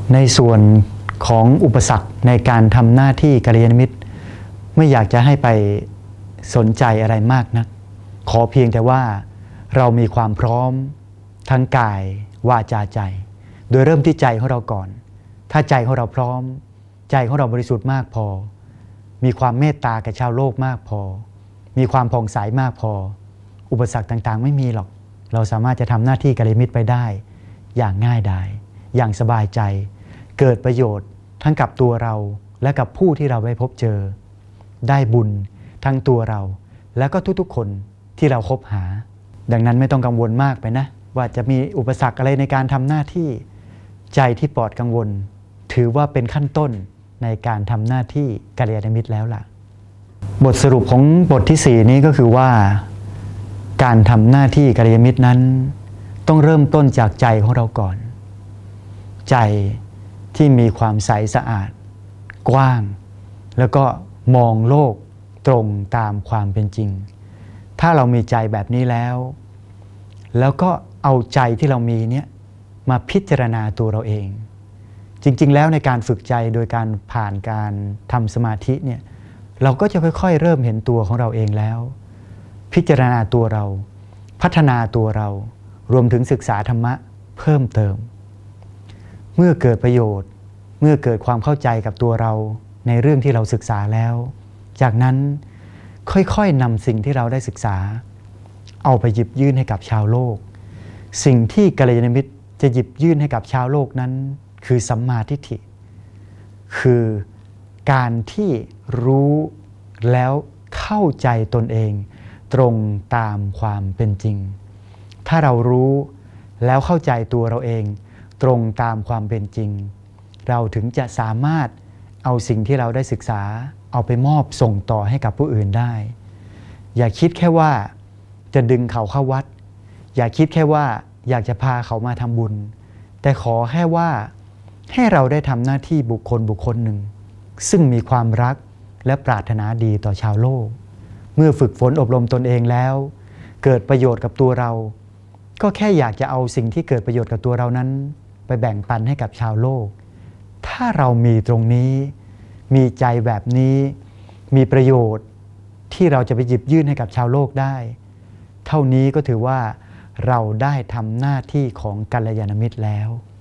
ในส่วนของอุปสรรคในการทำหน้าที่กัลยาณมิตรไม่อยากจะให้ไปสนใจอะไรมากนักขอเพียงแต่ว่าเรามีความพร้อมทั้งกายวาจาใจโดยเริ่มที่ใจของเราก่อนถ้าใจของเราพร้อมใจของเราบริสุทธิ์มากพอมีความเมตตากับชาวโลกมากพอมีความผ่องใสมากพออุปสรรคต่างๆไม่มีหรอกเราสามารถจะทำหน้าที่กัลยาณมิตรไปได้อย่างง่ายดายอย่างสบายใจเกิดประโยชน์ทั้งกับตัวเราและกับผู้ที่เราไปพบเจอได้บุญทั้งตัวเราและก็ทุกๆคนที่เราคบหาดังนั้นไม่ต้องกังวลมากไปนะว่าจะมีอุปสรรคอะไรในการทำหน้าที่ใจที่ปลอดกังวลถือว่าเป็นขั้นต้นในการทำหน้าที่กัลยาณมิตรแล้วล่ะบทสรุปของบทที่4นี้ก็คือว่าการทำหน้าที่กัลยาณมิตรนั้นต้องเริ่มต้นจากใจของเราก่อนใจที่มีความใสสะอาดกว้างแล้วก็มองโลกตรงตามความเป็นจริงถ้าเรามีใจแบบนี้แล้วก็เอาใจที่เรามีเนี่ยมาพิจารณาตัวเราเองจริงๆแล้วในการฝึกใจโดยการผ่านการทำสมาธิเนี่ยเราก็จะค่อยๆเริ่มเห็นตัวของเราเองแล้วพิจารณาตัวเราพัฒนาตัวเรารวมถึงศึกษาธรรมะเพิ่มเติมเมื่อเกิดประโยชน์เมื่อเกิดความเข้าใจกับตัวเราในเรื่องที่เราศึกษาแล้วจากนั้นค่อยๆนำสิ่งที่เราได้ศึกษาเอาไปหยิบยื่นให้กับชาวโลกสิ่งที่กัลยาณมิตรจะหยิบยื่นให้กับชาวโลกนั้นคือสัมมาทิฏฐิคือการที่รู้แล้วเข้าใจตนเองตรงตามความเป็นจริงถ้าเรารู้แล้วเข้าใจตัวเราเองตรงตามความเป็นจริงเราถึงจะสามารถเอาสิ่งที่เราได้ศึกษาเอาไปมอบส่งต่อให้กับผู้อื่นได้อย่าคิดแค่ว่าจะดึงเขาเข้าวัดอย่าคิดแค่ว่าอยากจะพาเขามาทำบุญแต่ขอแค่ว่าให้เราได้ทำหน้าที่บุคคลหนึ่งซึ่งมีความรักและปรารถนาดีต่อชาวโลกเมื่อฝึกฝนอบรมตนเองแล้วเกิดประโยชน์กับตัวเราก็แค่อยากจะเอาสิ่งที่เกิดประโยชน์กับตัวเรานั้นไปแบ่งปันให้กับชาวโลกถ้าเรามีตรงนี้มีใจแบบนี้มีประโยชน์ที่เราจะไปหยิบยื่นให้กับชาวโลกได้เท่านี้ก็ถือว่าเราได้ทำหน้าที่ของกัลยาณมิตรแล้ว